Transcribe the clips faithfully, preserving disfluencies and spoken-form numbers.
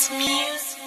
Max Music.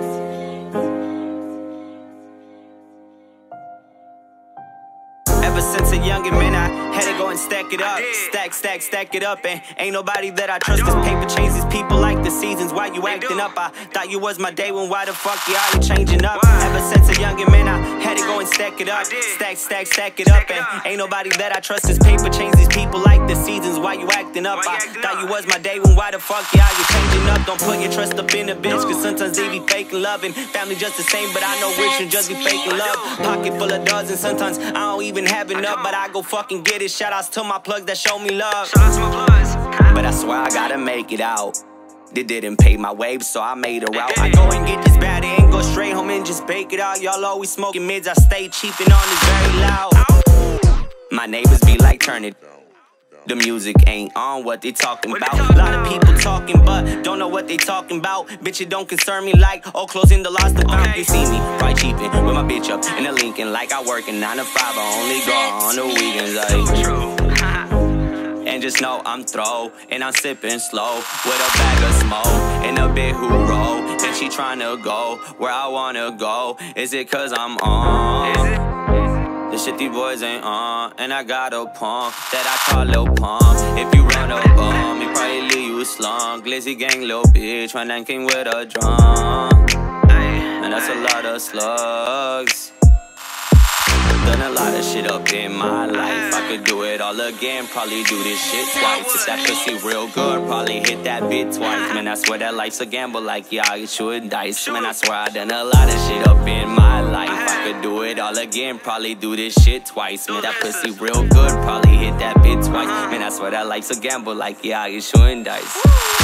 Ever since a youngin', man, I had to go and stack it up. Stack, stack, stack it up. And ain't nobody that I trust, cause paper changes people like the seasons. Why you acting up? I thought you was my day one. Why the fuck you are you changing up? Ever since a youngin', man, I had to go and stack it up. Stack, stack, stack it up. And ain't nobody that I trust, cause paper changes people like the seasons. Why you acting up? I thought you was my day one. Why the fuck you are you changing up? Don't put your trust up in a bitch, cause sometimes they be faking love. And family just the same, but I know which one just be faking love. Pocket full of dollars, and sometimes I don't even have enough, but I go fucking get it. Shout outs to my plugs that show me love. Shout outs to my plugs. But I swear I gotta make it out. They didn't pay my wave, so I made a route. I go and get this bad and go straight home and just bake it out. Y'all always smoking mids, I stay cheapin' on this very loud. My neighbors be like, turn it. The music ain't on what they talking about. A lot of people talking, but don't know what they talking about. Bitch, it don't concern me like, oh, closing the lost and found. You see me, right cheapin' with my bitch up in a Lincoln, like I workin' nine to five. I only go on the weekends, like. And just know I'm throw, and I'm sippin' slow with a bag of smoke and a bit who roll. And she tryna go where I wanna go. Is it cause I'm on? The shit these boys ain't on, and I got a pump that I call Lil Pump. If you run up on me, probably leave you slung. Glizzy gang, lil bitch, when I came with a drum. And that's a lot of slugs. Done a lot of shit up in my life. I could do it all again, probably do this shit twice. If that pussy real good, probably hit that bit twice. Man, I swear that life's a gamble, like yeah, I shoot dice. Man, I swear I done a lot of shit up in my life. I could do it all again, probably do this shit twice. Man, that pussy real good, probably hit that bit twice. Man, I swear that life's a gamble, like yeah, I shooting dice.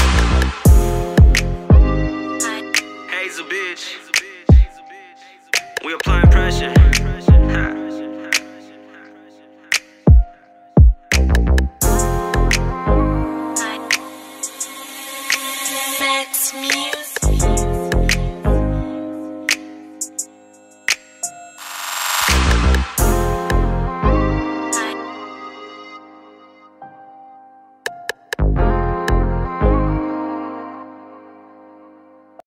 Hazel bitch, we applying pressure. Max Music.